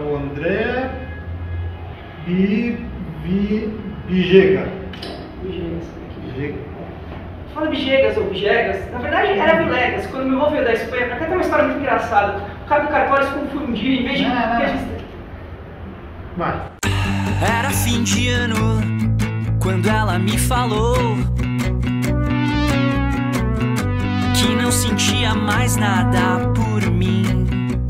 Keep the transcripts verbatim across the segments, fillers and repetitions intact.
o André Bi, Bi, Bijegas. Bijegas. Bijegas. Fala Bijegas ou Bijegas, na verdade era Bijegas. Quando meu avô veio da Espanha, pra cá tem uma história muito engraçada. O cara do cartório se confundiu, em vez de... Não, não. Vai. Era fim de ano quando ela me falou que não sentia mais nada por mim.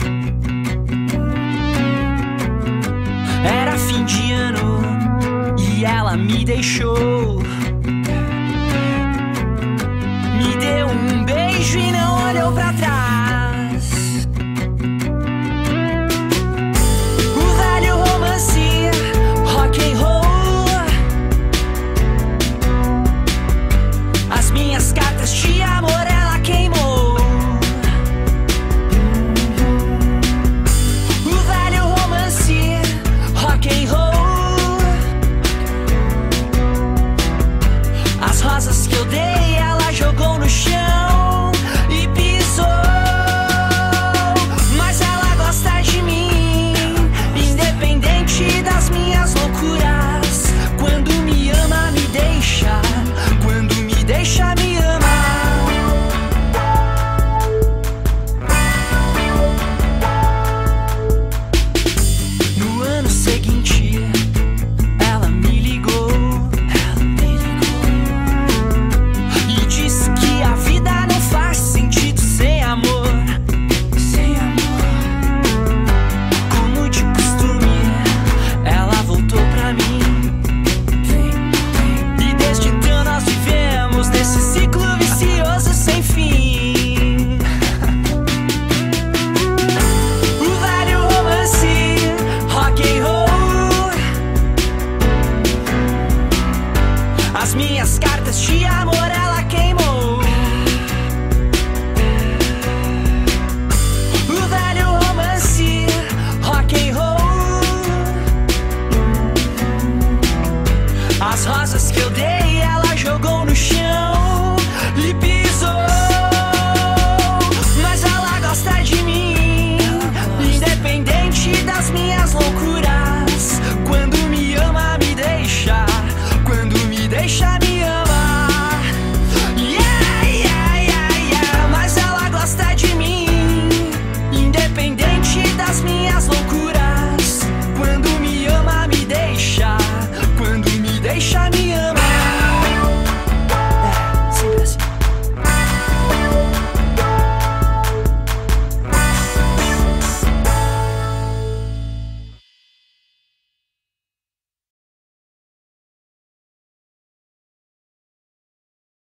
Era fim de ano e ela me deixou. Me deu um beijo e não olhou pra trás. O velho romance rock'n'roll, as minhas cartas de amor